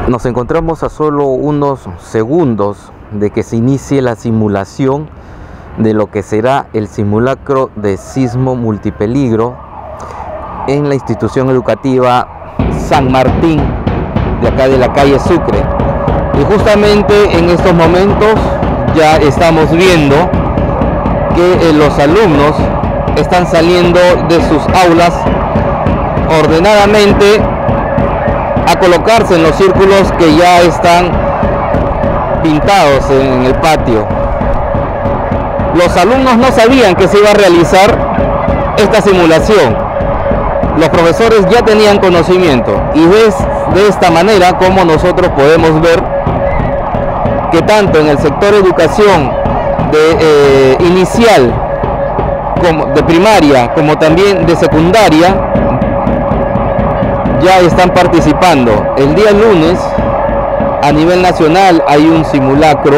Nos encontramos a solo unos segundos de que se inicie la simulación de lo que será el simulacro de sismo multipeligro en la institución educativa San Martín, de acá de la calle Sucre. Y justamente en estos momentos ya estamos viendo que los alumnos están saliendo de sus aulas ordenadamente a colocarse en los círculos que ya están pintados en el patio. Los alumnos no sabían que se iba a realizar esta simulación. Los profesores ya tenían conocimiento y es de esta manera como nosotros podemos ver que tanto en el sector educación de inicial, como de primaria, como también de secundaria, ya están participando. El día lunes a nivel nacional hay un simulacro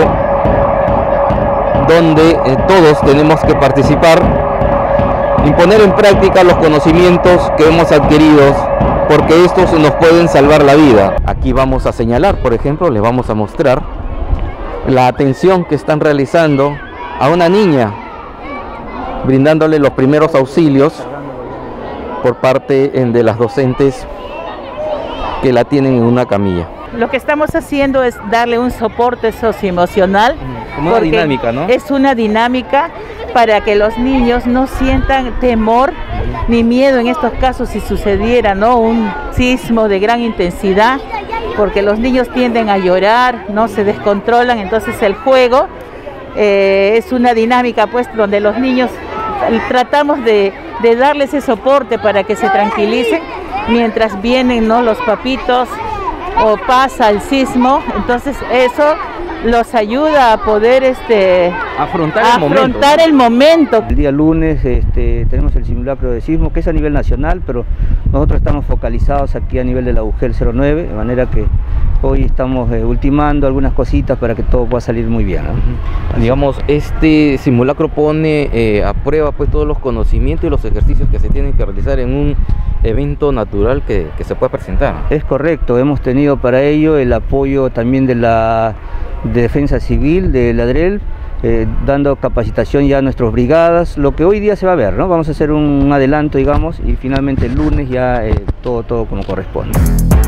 donde todos tenemos que participar y poner en práctica los conocimientos que hemos adquirido, porque estos nos pueden salvar la vida. Aquí vamos a señalar, por ejemplo, les vamos a mostrar la atención que están realizando a una niña, brindándole los primeros auxilios por parte de las docentes que la tienen en una camilla. Lo que estamos haciendo es darle un soporte socioemocional. Como una dinámica, ¿no? Es una dinámica para que los niños no sientan temor ni miedo en estos casos si sucediera, ¿no?, un sismo de gran intensidad, porque los niños tienden a llorar, no se descontrolan. Entonces el juego es una dinámica, pues, donde los niños tratamos de darles ese soporte para que se tranquilicen mientras vienen, ¿no?, los papitos o pasa el sismo. Entonces eso los ayuda a poder afrontar el momento. El día lunes tenemos el simulacro de sismo, que es a nivel nacional, pero nosotros estamos focalizados aquí a nivel de la UGEL 09, de manera que hoy estamos ultimando algunas cositas para que todo pueda salir muy bien, ¿no? Digamos, este simulacro pone a prueba, pues, todos los conocimientos y los ejercicios que se tienen que realizar en un evento natural que se puede presentar. Es correcto, hemos tenido para ello el apoyo también de la Defensa Civil, de la DREL, dando capacitación ya a nuestras brigadas, lo que hoy día se va a ver, ¿no? Vamos a hacer un adelanto, digamos, y finalmente el lunes ya todo como corresponde.